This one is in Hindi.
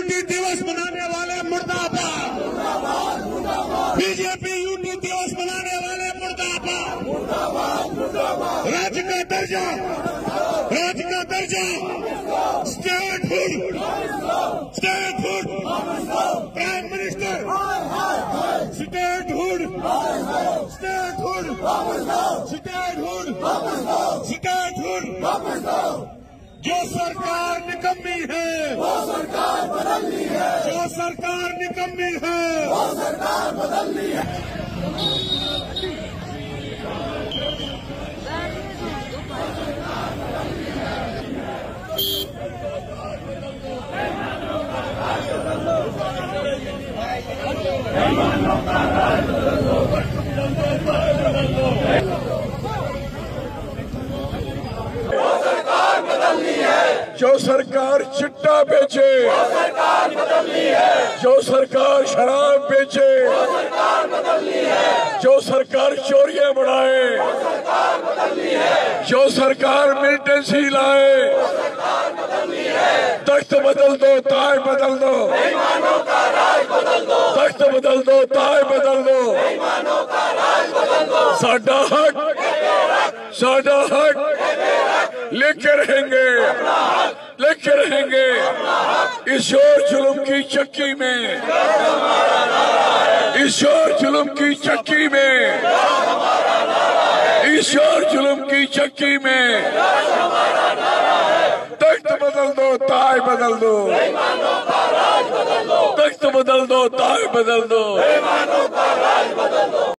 यूनिटी दिवस मनाने वाले मुर्दाबाद, बीजेपी यूनिटी दिवस मनाने वाले मुर्दाबाद, राज्य का दर्जा, स्टेटहुड, प्राइम मिनिस्टर, स्टेटहुड, जो सरकार निकम्मी है वो सरकार बदलनी है, जो सरकार निकम्मी है वो सरकार बदलनी है। जो सरकार चिट्टा बेचे वो सरकार बदलनी है, जो सरकार शराब बेचे वो सरकार बदलनी है, जो सरकार चोरियां बढ़ाए वो सरकार बदलनी है, जो सरकार मिलिटेंसी लाए वो सरकार बदलनी है। तख्त बदल दो, ताज बदल दो, बेईमानों का राज बदल दो, तख्त बदल दो, ताज बदल दो, बेईमानों का राज बदल दो। साडा हक लेके रहेंगे, लेके रहेंगे। इस शोर जुल्म की चक्की में, इस शोर जुल्म की चक्की में, इस शोर जुल्म की चक्की में तख्त बदल दो, ताज बदल दो, तख्त बदल दो, ताज बदल दो।